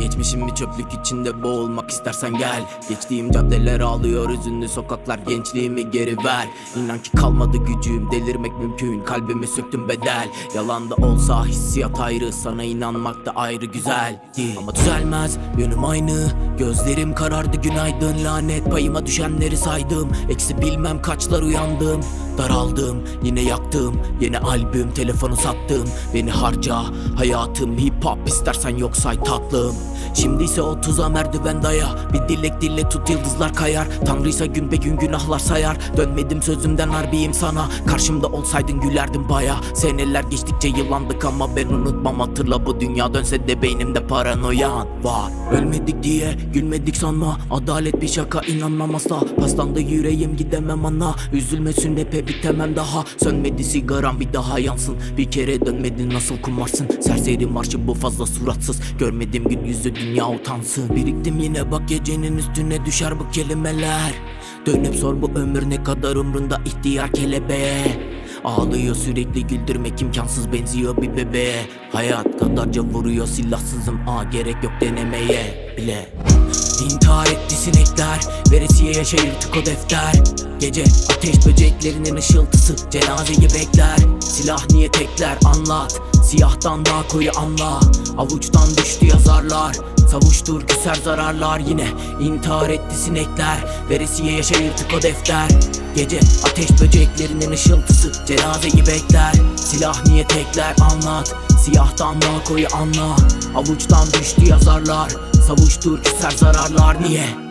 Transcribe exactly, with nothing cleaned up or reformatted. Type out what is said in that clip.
Geçmişim bir çöplük içinde boğulmak istersen gel. Geçtiğim caddeler ağlıyor, hüzünlü sokaklar, gençliğimi geri ver. İnan ki kalmadı gücüm, delirmek mümkün, kalbimi söktüm bedel. Yalan da olsa hissiyat ayrı, sana inanmak da ayrı güzel değil. Ama düzelmez yönüm aynı, gözlerim karardı günaydın. Lanet payıma düşenleri saydım, eksi bilmem kaçlar uyandım. Daraldım, yine yaktım, yeni albüm, telefonu sattım. Beni harca hayatım, hip hop istersen yok say tatlım. Şimdi ise otuza merdiven daya, bir dilek dille tut yıldızlar kayar. Tanrıysa gün be gün günahlar sayar. Dönmedim sözümden harbiyim sana, karşımda olsaydın gülerdim baya. Seneler geçtikçe yıllandık ama ben unutmam, hatırla bu dünya dönse de beynimde paranoyan var. Ölmedik diye gülmedik sanma, adalet bir şaka, inanmam asla. Paslandı yüreğim, gidemem ana, üzülme sünnepe bitemem daha. Sönmedi sigaram, bir daha yansın, bir kere dönmedin nasıl kumarsın. Serseri marşı bu fazla suratsız, görmedim gün yüzü dünya utansın. Biriktim yine bak gecenin üstüne düşer bu kelimeler. Dönüp sor bu ömür ne kadar umrunda ihtiyar kelebeğe. Ağlıyor sürekli, güldürmek imkansız, benziyor bir bebeğe. Hayat kadarca vuruyor, silahsızım aa gerek yok denemeye bile. İntihar etti sinekler, veresiye yaşa yırtık o defter. Gece ateş böceklerinin ışıltısı cenazeyi bekler. Silah niye tekler anlat, siyahtan daha koyu anla. Avuçtan düştü yazarlar, savuştur küser zararlar. Yine intihar etti sinekler, veresiye yaşa yırtık o defter. Gece ateş böceklerinin ışıltısı cenazeyi bekler. Silah niye tekler anlat, siyahtan daha koyu anla. Avuçtan düştü yazarlar, savuştur küser zararlar. Niye?